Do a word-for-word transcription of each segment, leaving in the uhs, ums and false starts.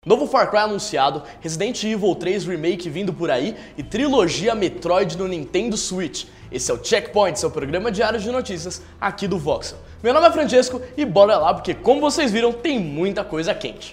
Novo Far Cry anunciado, Resident Evil três Remake vindo por aí e trilogia Metroid no Nintendo Switch. Esse é o Checkpoint, seu programa diário de notícias aqui do Voxel. Meu nome é Francesco e bora lá porque, como vocês viram, tem muita coisa quente.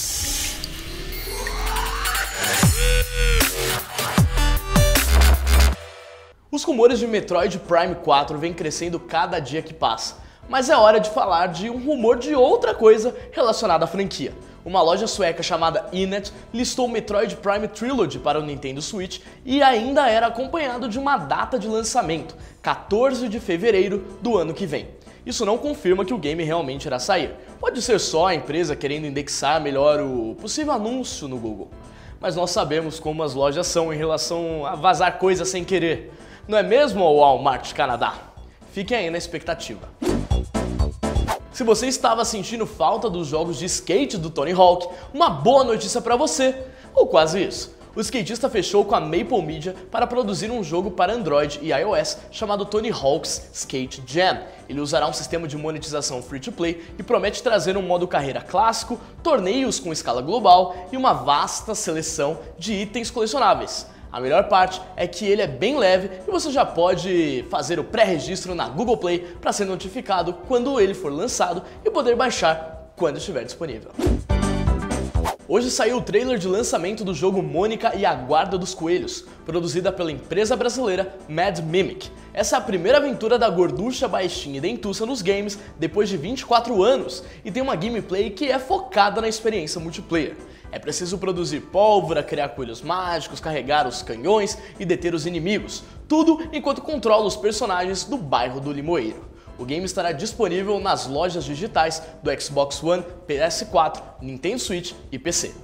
Os rumores de Metroid Prime quatro vêm crescendo cada dia que passa, mas é hora de falar de um rumor de outra coisa relacionada à franquia. Uma loja sueca chamada Inet listou Metroid Prime Trilogy para o Nintendo Switch e ainda era acompanhado de uma data de lançamento, quatorze de fevereiro do ano que vem. Isso não confirma que o game realmente irá sair. Pode ser só a empresa querendo indexar melhor o possível anúncio no Google. Mas nós sabemos como as lojas são em relação a vazar coisas sem querer. Não é mesmo, Walmart Canadá? Fiquem aí na expectativa. Se você estava sentindo falta dos jogos de skate do Tony Hawk, uma boa notícia para você, ou quase isso. O skatista fechou com a Maple Media para produzir um jogo para Android e iOS chamado Tony Hawk's Skate Jam. Ele usará um sistema de monetização free-to-play e promete trazer um modo carreira clássico, torneios com escala global e uma vasta seleção de itens colecionáveis. A melhor parte é que ele é bem leve e você já pode fazer o pré-registro na Google Play para ser notificado quando ele for lançado e poder baixar quando estiver disponível. Hoje saiu o trailer de lançamento do jogo Mônica e a Guarda dos Coelhos, produzida pela empresa brasileira Mad Mimic. Essa é a primeira aventura da gorducha, baixinha e dentuça nos games depois de vinte e quatro anos e tem uma gameplay que é focada na experiência multiplayer. É preciso produzir pólvora, criar coelhos mágicos, carregar os canhões e deter os inimigos, tudo enquanto controla os personagens do bairro do Limoeiro. O game estará disponível nas lojas digitais do Xbox One, P S quatro, Nintendo Switch e P C.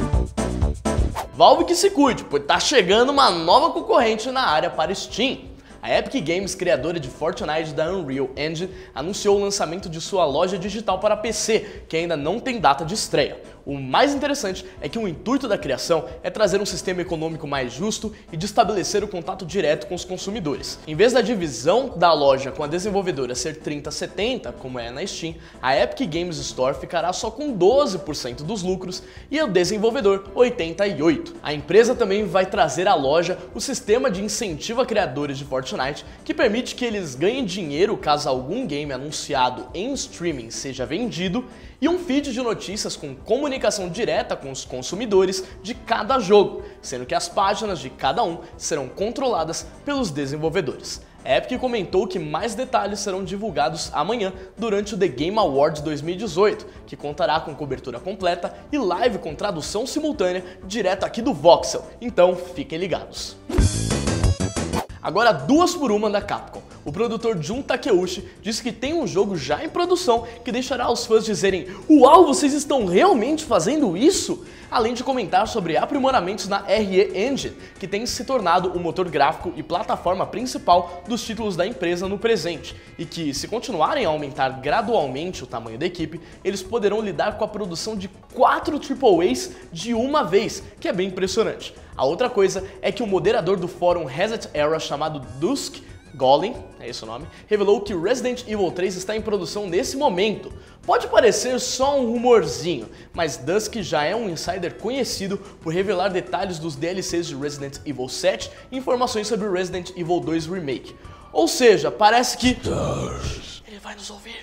Valve que se cuide, pois tá chegando uma nova concorrente na área para Steam. A Epic Games, criadora de Fortnite da Unreal Engine, anunciou o lançamento de sua loja digital para P C, que ainda não tem data de estreia. O mais interessante é que o intuito da criação é trazer um sistema econômico mais justo e de estabelecer o contato direto com os consumidores. Em vez da divisão da loja com a desenvolvedora ser trinta a setenta, como é na Steam, a Epic Games Store ficará só com doze por cento dos lucros e o desenvolvedor oitenta e oito por cento. A empresa também vai trazer à loja o sistema de incentivo a criadores de Fortnite, que permite que eles ganhem dinheiro caso algum game anunciado em streaming seja vendido, e um feed de notícias com comunicação direta com os consumidores de cada jogo, sendo que as páginas de cada um serão controladas pelos desenvolvedores. A Epic comentou que mais detalhes serão divulgados amanhã durante o The Game Awards dois mil e dezoito, que contará com cobertura completa e live com tradução simultânea direto aqui do Voxel, então fiquem ligados. Agora duas por uma da Capcom. O produtor Jun Takeuchi disse que tem um jogo já em produção que deixará os fãs dizerem "Uau, vocês estão realmente fazendo isso?", além de comentar sobre aprimoramentos na R E Engine, que tem se tornado o motor gráfico e plataforma principal dos títulos da empresa no presente, e que, se continuarem a aumentar gradualmente o tamanho da equipe, eles poderão lidar com a produção de quatro Triple A's de uma vez, que é bem impressionante. A outra coisa é que o moderador do fórum Reset Era chamado Dusk Golem, é esse o nome, revelou que Resident Evil três está em produção nesse momento. Pode parecer só um rumorzinho, mas Dusk já é um insider conhecido por revelar detalhes dos D L Cs de Resident Evil sete e informações sobre Resident Evil dois Remake. Ou seja, parece que ele vai nos ouvir.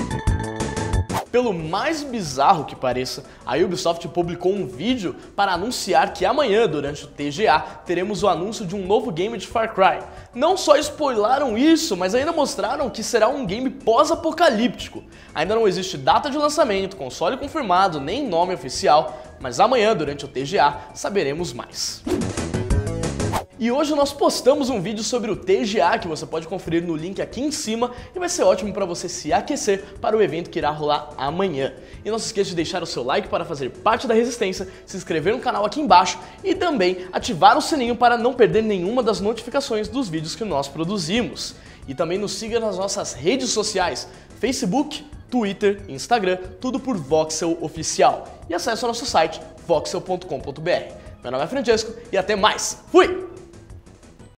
Pelo mais bizarro que pareça, a Ubisoft publicou um vídeo para anunciar que amanhã, durante o T G A, teremos o anúncio de um novo game de Far Cry. Não só spoilaram isso, mas ainda mostraram que será um game pós-apocalíptico. Ainda não existe data de lançamento, console confirmado, nem nome oficial, mas amanhã, durante o T G A, saberemos mais. E hoje nós postamos um vídeo sobre o T G A que você pode conferir no link aqui em cima e vai ser ótimo para você se aquecer para o evento que irá rolar amanhã. E não se esqueça de deixar o seu like para fazer parte da resistência, se inscrever no canal aqui embaixo e também ativar o sininho para não perder nenhuma das notificações dos vídeos que nós produzimos. E também nos siga nas nossas redes sociais, Facebook, Twitter e Instagram, tudo por Voxel Oficial. E acesse o nosso site voxel ponto com ponto br. Meu nome é Francesco e até mais. Fui!